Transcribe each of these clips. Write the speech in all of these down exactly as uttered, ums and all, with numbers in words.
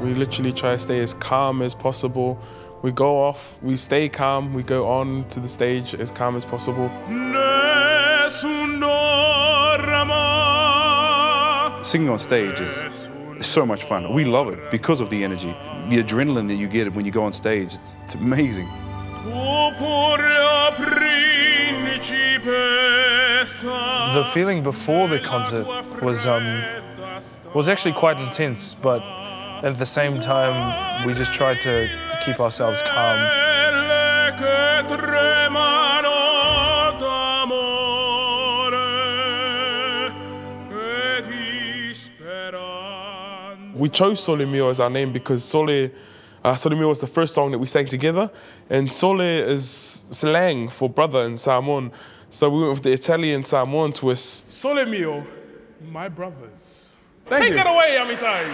We literally try to stay as calm as possible. We go off, we stay calm, we go on to the stage as calm as possible. Singing on stage is so much fun. We love it because of the energy. The adrenaline that you get when you go on stage, it's, it's amazing. The feeling before the concert was, um, was actually quite intense, but at the same time, we just tried to keep ourselves calm. We chose Sol three Mio as our name because Sole, uh, Sol three Mio was the first song that we sang together, and Sole is slang for brother in Samoan. So we went with the Italian Samoan twist. Sol three Mio, my brothers. Thank Take you. it away, Amitai.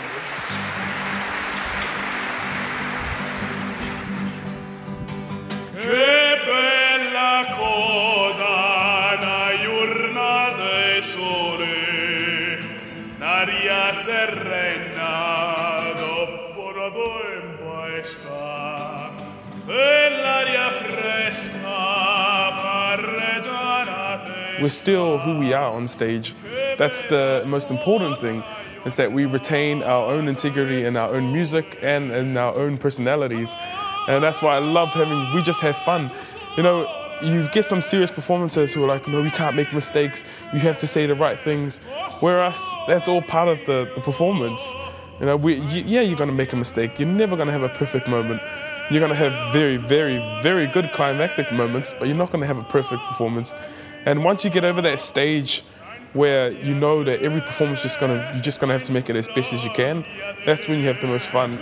Che bella cosa una giornata di sole, n'aria serena dopo la tempesta, e l'aria fresca parreggiata. We're still who we are on stage. That's the most important thing, is that we retain our own integrity in our own music and in our own personalities. And that's why I love having, we just have fun. You know, you get some serious performances who are like, no, we can't make mistakes. You have to say the right things. Whereas that's all part of the, the performance. You know, we, you, yeah, you're gonna make a mistake. You're never gonna have a perfect moment. You're gonna have very, very, very good climactic moments, but you're not gonna have a perfect performance. And once you get over that stage where you know that every performance is just gonna, you're just gonna have to make it as best as you can, that's when you have the most fun.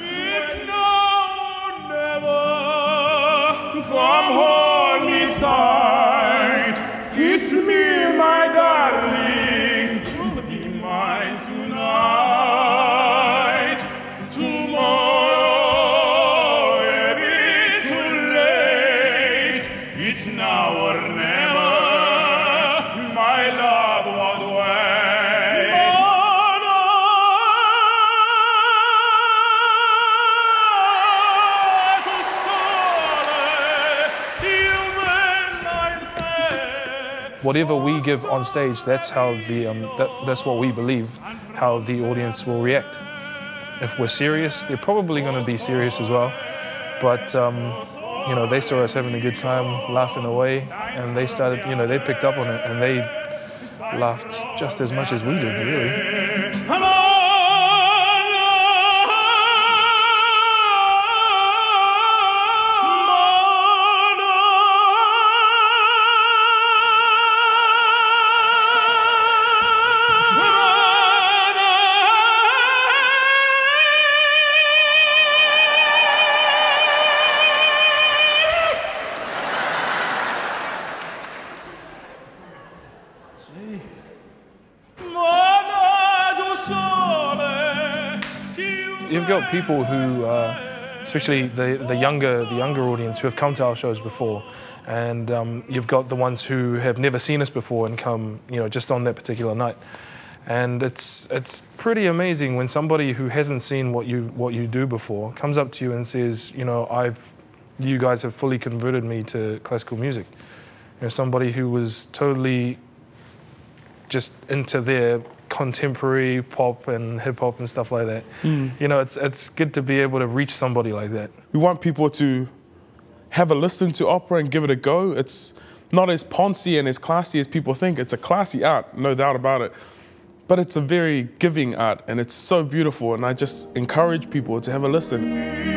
Come hold me tight, kiss me, my darling, be mine tonight. Tomorrow will be too late, it's now or never, my love won't wait. Whatever we give on stage, that's how the um, that, that's what we believe, how the audience will react. If we're serious, they're probably going to be serious as well. But um, you know, they saw us having a good time, laughing away, and they started, you know, they picked up on it and they laughed just as much as we did, really. You've got people who, uh, especially the, the younger the younger audience, who have come to our shows before, and um, you've got the ones who have never seen us before and come, you know, just on that particular night. And it's it's pretty amazing when somebody who hasn't seen what you what you do before comes up to you and says, you know, I've you guys have fully converted me to classical music. You know, somebody who was totally just into their contemporary pop and hip hop and stuff like that. Mm. You know, it's it's good to be able to reach somebody like that. We want people to have a listen to opera and give it a go. It's not as poncy and as classy as people think. It's a classy art, no doubt about it. But it's a very giving art, and it's so beautiful, and I just encourage people to have a listen.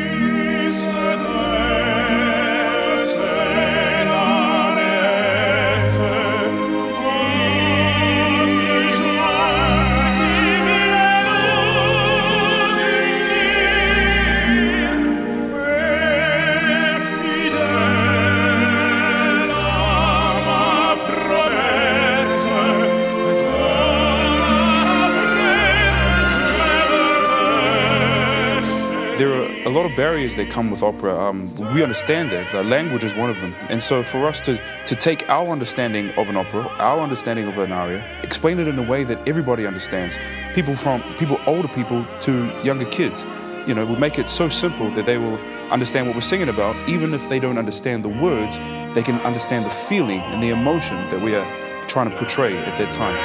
There are a lot of barriers that come with opera. Um, we understand that. Uh, language is one of them. And so for us to, to take our understanding of an opera, our understanding of an aria, explain it in a way that everybody understands, people from people older people to younger kids, you know, we make it so simple that they will understand what we're singing about. Even if they don't understand the words, they can understand the feeling and the emotion that we are trying to portray at that time.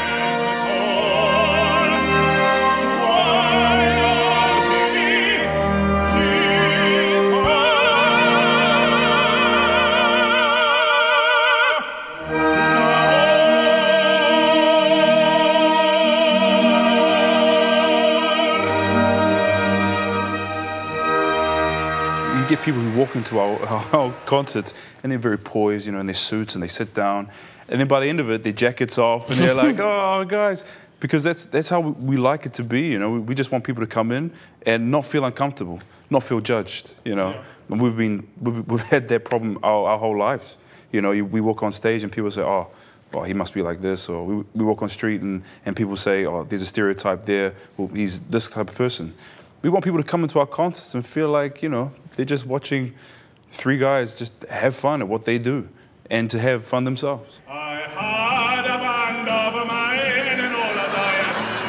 You get people who walk into our, our, our concerts and they're very poised, you know, in their suits, and they sit down, and then by the end of it, their jacket's off, and they're like, "Oh, guys," because that's that's how we like it to be, you know. We, we just want people to come in and not feel uncomfortable, not feel judged, you know. And we've been we've, we've had that problem our, our whole lives, you know. You, we walk on stage and people say, "Oh, oh, he must be like this," or we, we walk on the street and and people say, "Oh, there's a stereotype there. Well, he's this type of person." We want people to come into our concerts and feel like, you know, they're just watching three guys just have fun at what they do and to have fun themselves. I had a band of mine and all of I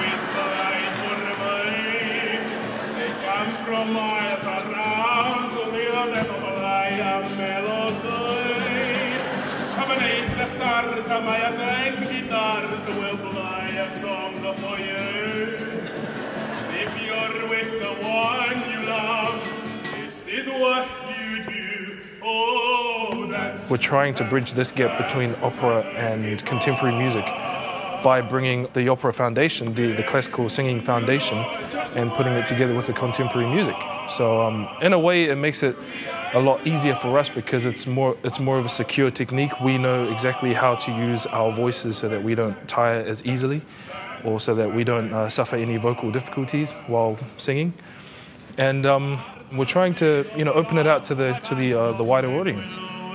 had They come from miles around to hear them play a melody. Beneath the stars, my ten guitars will play a song for you. If you're with the one you love, this is what you do. Oh, that's... We're trying to bridge this gap between opera and contemporary music by bringing the opera foundation, the, the classical singing foundation, and putting it together with the contemporary music. So um, in a way, it makes it a lot easier for us because it's more, it's more of a secure technique. We know exactly how to use our voices so that we don't tire as easily, or so that we don't uh, suffer any vocal difficulties while singing. And um, we're trying to, you know, open it out to the to the uh, the wider audience.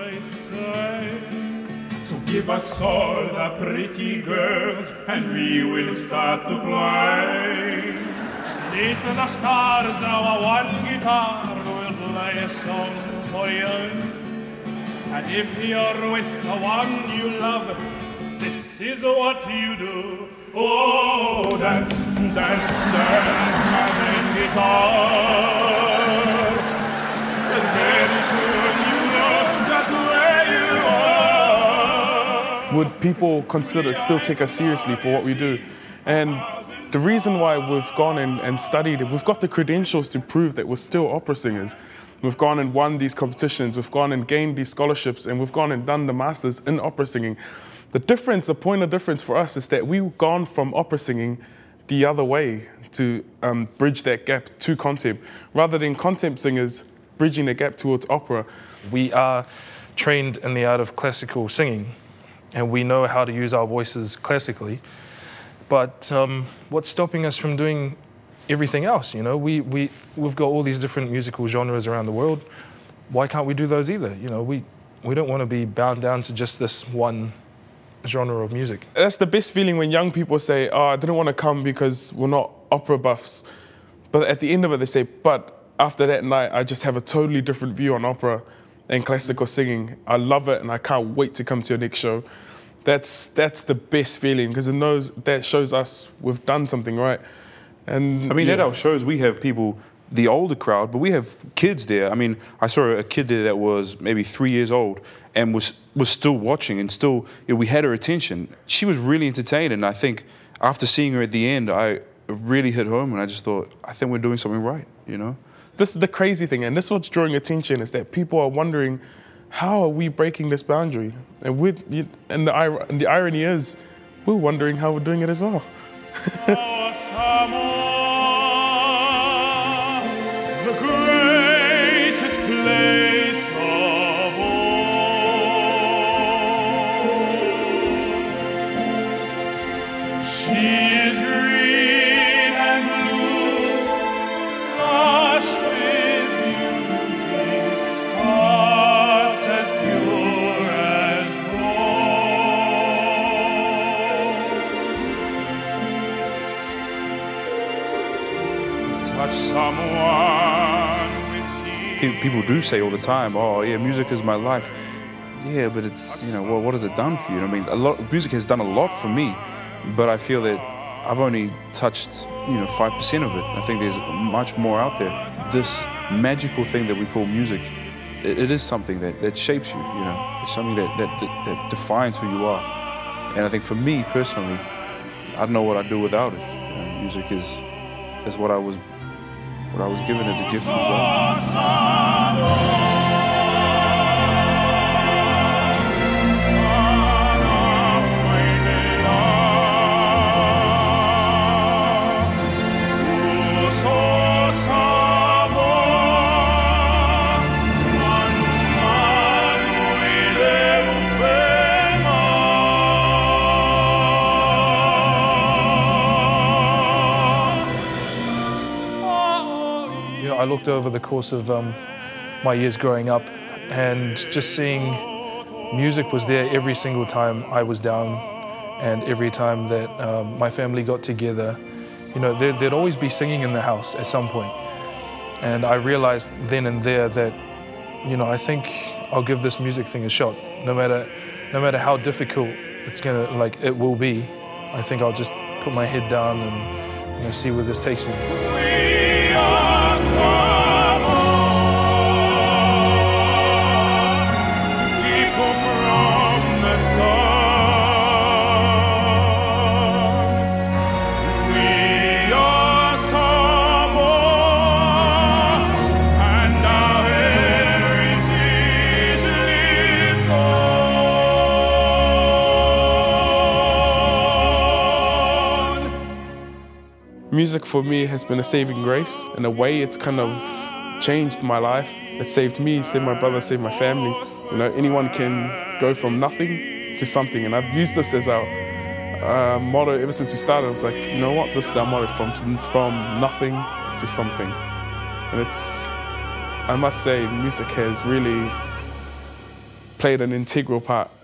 So give us all the pretty girls, and we will start to play. Beneath the stars, our one guitar will play a song for you. And if you're with the one you love, this is what you do. Oh, dance, dance, dance, having guitars. And very soon you know just where you are. Would people consider, still take us seriously for what we do? And the reason why we've gone in and studied it, we've got the credentials to prove that we're still opera singers. We've gone and won these competitions, we've gone and gained these scholarships, and we've gone and done the masters in opera singing. The difference, the point of difference for us is that we've gone from opera singing the other way to um, bridge that gap to contem, rather than contem singers bridging the gap towards opera. We are trained in the art of classical singing, and we know how to use our voices classically. But um, what's stopping us from doing everything else? You know, we, we, we've got all these different musical genres around the world. Why can't we do those either? You know, we, we don't want to be bound down to just this one genre of music. That's the best feeling when young people say, "Oh, I didn't want to come because we're not opera buffs." But at the end of it, they say, "But after that night, I just have a totally different view on opera and classical singing. I love it and I can't wait to come to your next show." That's, that's the best feeling, because it knows, that shows us we've done something right. And I mean, yeah. at our shows, we have people, the older crowd, but we have kids there. I mean, I saw a kid there that was maybe three years old and was was still watching, and still, you know, we had her attention. She was really entertained, and I think after seeing her at the end, I it really hit home, and I just thought, I think we're doing something right, you know? This is the crazy thing, and this is what's drawing attention, is that people are wondering, how are we breaking this boundary? And, with, and, the, and the irony is, we're wondering how we're doing it as well. Oh, Samoan, the greatest place of all. She is green and blue, lush with beauty, hearts as pure as rose. Touch someone with tears. People do say all the time, "Oh, yeah, music is my life." Yeah, but it's, you know, well, what has it done for you? I mean, a lot, music has done a lot for me, but I feel that I've only touched, you know, five percent of it. I think there's much more out there. this magical thing that we call music, it, it is something that, that shapes you, you know. It's something that, that, that, that defines who you are. And I think for me personally, I don't know what I'd do without it. You know, music is, is what I was what I was given as a gift from God. I looked over the course of um, my years growing up, and just seeing music was there every single time I was down, and every time that um, my family got together. You know, there, there'd always be singing in the house at some point. And I realized then and there that, you know, I think I'll give this music thing a shot. No matter, no matter how difficult it's gonna, like, it will be, I think I'll just put my head down and, you know, see where this takes me. Music for me has been a saving grace. In a way, it's kind of changed my life. It saved me, saved my brother, saved my family. You know, anyone can go from nothing to something, and I've used this as our uh, motto ever since we started. It's like, you know what, this is our motto, from, from nothing to something. And it's, I must say, music has really played an integral part